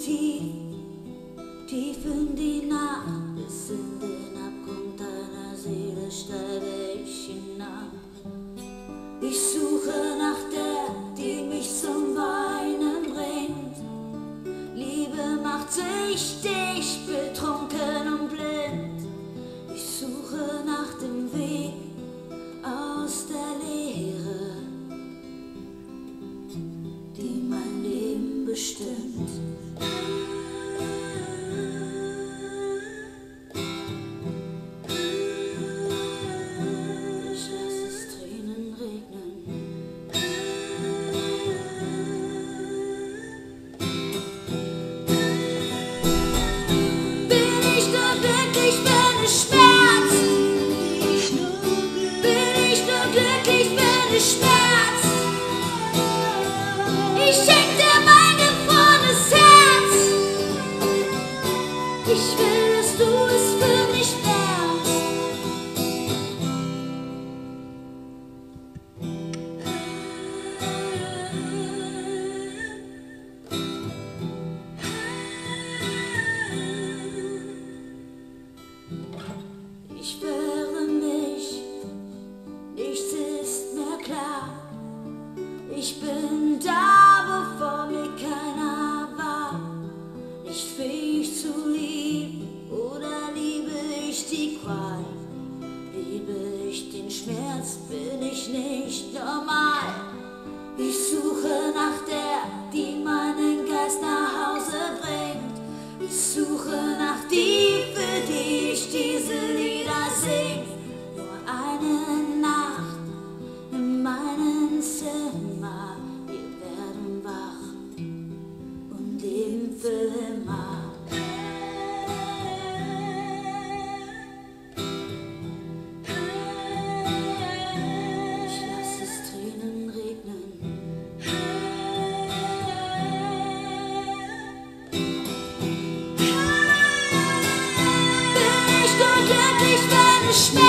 tief, tief in die Nacht, bis in den Abgrund deiner Seele steige ich hinab. Ich suche nach der, die mich zum Weinen bringt. Liebe macht süchtig, betrunken und blind. Ich suche nach dem Weg aus der Leere, die mein Leben bestimmt. Ich lasse es Tränen regnen. Bin ich nur glücklich, wenn es schmerzt? Bin ich nur glücklich, wenn es schmerzt? Ich schenk dir mein gefrorenes Herz. Ich will, dass du es für mich wärmst. Ich wehre mich, nichts ist mehr klar. Ich bin da, bevor mir keiner war. Nicht fähig zu lieben, oder liebe ich die Qual? Liebe ich den Schmerz, bin ich nicht normal. Ich suche nach der, die meinen Geist nach Hause bringt. Ich suche nach die, für die ich diese Lieder sing. Nur eine Nacht in meinem Zimmer, wir werden wach und leben für immer. Ich lasse es Tränen regnen. Bin ich nur glücklich, wenn es schmeckt?